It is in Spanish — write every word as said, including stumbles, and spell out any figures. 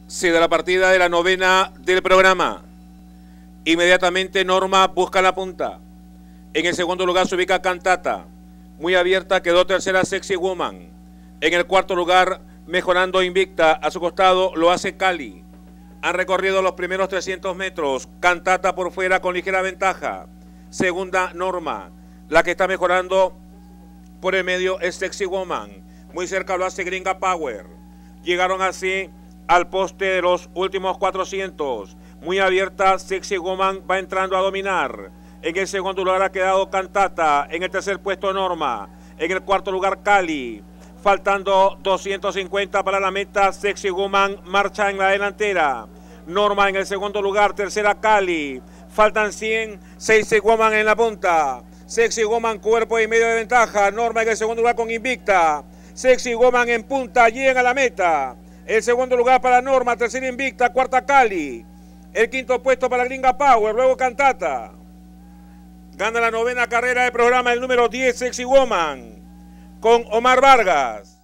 Se da la partida de la novena del programa. Inmediatamente Norma busca la punta. En el segundo lugar se ubica Cantata. Muy abierta quedó tercera Sexy Woman. En el cuarto lugar, mejorando invicta, a su costado lo hace Cali. Han recorrido los primeros trescientos metros. Cantata por fuera con ligera ventaja. Segunda Norma. La que está mejorando por el medio es Sexy Woman. Muy cerca lo hace Gringa Power. Llegaron así al poste de los últimos cuatrocientos. Muy abierta, Sexy Woman va entrando a dominar. En el segundo lugar ha quedado Cantata. En el tercer puesto Norma. En el cuarto lugar Cali. Faltando doscientos cincuenta para la meta, Sexy Woman marcha en la delantera. Norma en el segundo lugar, tercera Cali. Faltan cien, Sexy Woman en la punta. Sexy Woman cuerpo y medio de ventaja. Norma en el segundo lugar con invicta. Sexy Woman en punta, llega a la meta. El segundo lugar para Norma, tercera invicta, cuarta Cali. El quinto puesto para Gringa Power, luego Cantata. Gana la novena carrera del programa el número diez, Sexy Woman, con Omar Vargas.